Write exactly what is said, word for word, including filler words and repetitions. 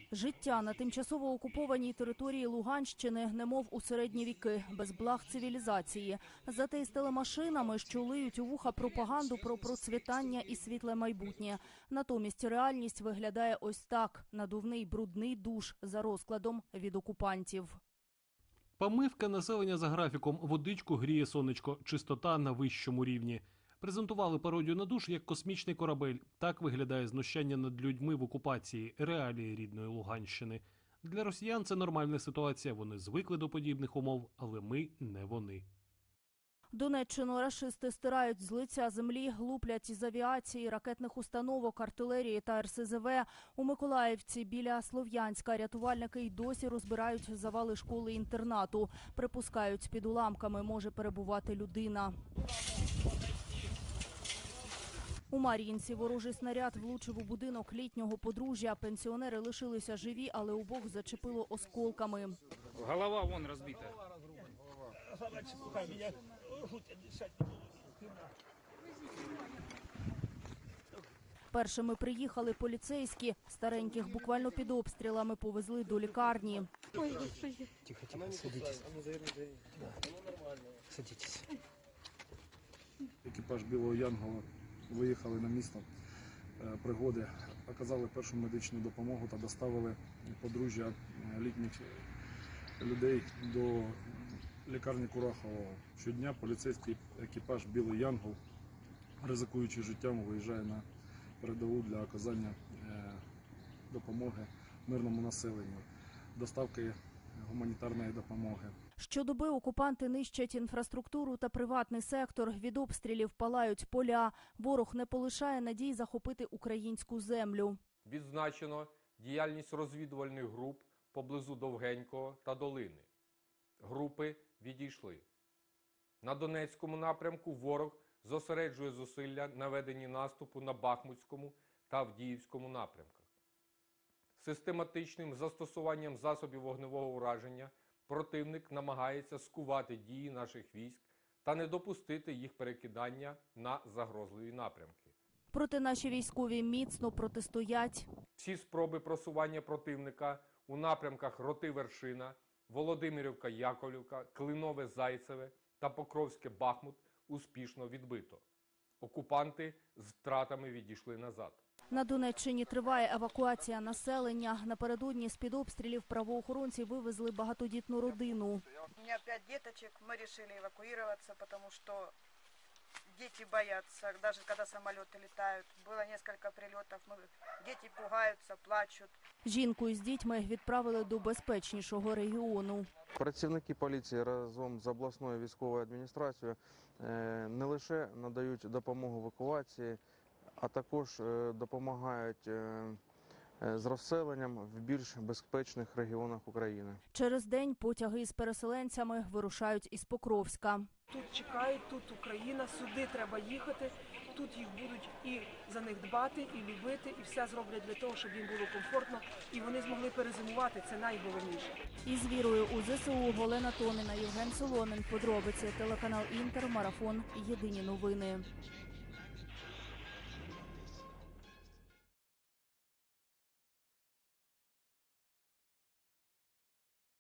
Життя на тимчасово окупованій території Луганщини немов у середні віки, без благ цивілізації. Зате із телемашинами, що лиють у вуха пропаганду про процвітання і світле майбутнє. Натомість реальність виглядає ось так – надувний брудний душ за розкладом від окупантів. Помивка населення за графіком, водичку гріє сонечко, чистота на вищому рівні. Презентували пародію на душ як космічний корабель. Так виглядає знущання над людьми в окупації, реалії рідної Луганщини. Для росіян це нормальна ситуація, вони звикли до подібних умов, але ми не вони. Донеччину рашисти стирають з лиця землі, луплять із авіації, ракетних установок, артилерії та ер ес зе ве. У Миколаївці біля Слов'янська рятувальники й досі розбирають завали школи-інтернату. Припускають, під уламками може перебувати людина. У Мар'їнці ворожий снаряд влучив у будинок літнього подружжя. Пенсіонери лишилися живі, але обох зачепило осколками. Голова вон розбита. Першими приїхали поліцейські. Стареньких буквально під обстрілами повезли до лікарні. Ой, Господи. Тихо, тихо, садитесь. Садитесь. Екіпаж Білого Янгола виїхали на місто пригоди, оказали першу медичну допомогу та доставили подружжя літніх людей до лікарні Курахового. Щодня поліцейський екіпаж Білий Янгол, ризикуючи життям, виїжджає на передову для оказання допомоги мирному населенню, доставки гуманітарної допомоги. Щодоби окупанти нищать інфраструктуру та приватний сектор, від обстрілів палають поля. Ворог не полишає надій захопити українську землю. Відзначено діяльність розвідувальних груп поблизу Довгенького та Долини. Групи відійшли. На Донецькому напрямку ворог зосереджує зусилля на веденні наступу на Бахмутському та Авдіївському напрямках. Систематичним застосуванням засобів вогневого ураження противник намагається скувати дії наших військ та не допустити їх перекидання на загрозливі напрямки. Проте наші військові міцно протистоять. Всі спроби просування противника у напрямках Роти-Вершина, Володимирівка-Яковлівка, Клинове-Зайцеве та Покровське-Бахмут успішно відбито. Окупанти з втратами відійшли назад. На Донеччині триває евакуація населення. Напередодні з-під обстрілів правоохоронці вивезли багатодітну родину. У мене п'ять діточок, ми вирішили евакуюватися, тому що діти бояться, навіть коли самоліти літають. Було кілька прильотів, діти пугаються, плачуть. Жінку із дітьми відправили до безпечнішого регіону. Працівники поліції разом з обласною військовою адміністрацією не лише надають допомогу в евакуації, а також допомагають з розселенням в більш безпечних регіонах України. Через день потяги з переселенцями вирушають із Покровська. Тут чекають, тут Україна, сюди треба їхати, тут їх будуть і за них дбати, і любити, і все зроблять для того, щоб їм було комфортно, і вони змогли перезимувати, це найголовніше. Із вірою у зе се у Олена Томіна, Євген Соломін, подробиці, телеканал Інтер, Марафон, Єдині новини.